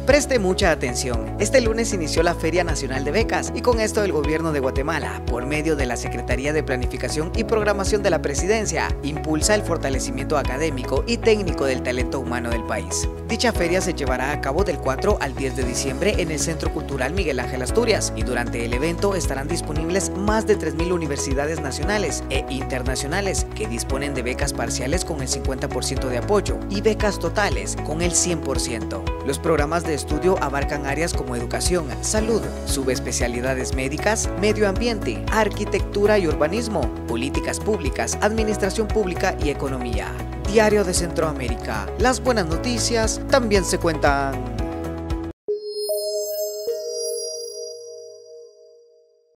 Preste mucha atención. Este lunes inició la Feria Nacional de Becas y con esto el gobierno de Guatemala, por medio de la Secretaría de Planificación y Programación de la Presidencia, impulsa el fortalecimiento académico y técnico del talento humano del país. Dicha feria se llevará a cabo del 4 al 10 de diciembre en el Centro Cultural Miguel Ángel Asturias y durante el evento estarán disponibles más de 3.000 universidades nacionales e internacionales que disponen de becas parciales con el 50% de apoyo y becas totales con el 100%. Los programas de estudio abarcan áreas como educación, salud, subespecialidades médicas, medio ambiente, arquitectura y urbanismo, políticas públicas, administración pública y economía. Diario de Centroamérica. Las buenas noticias también se cuentan.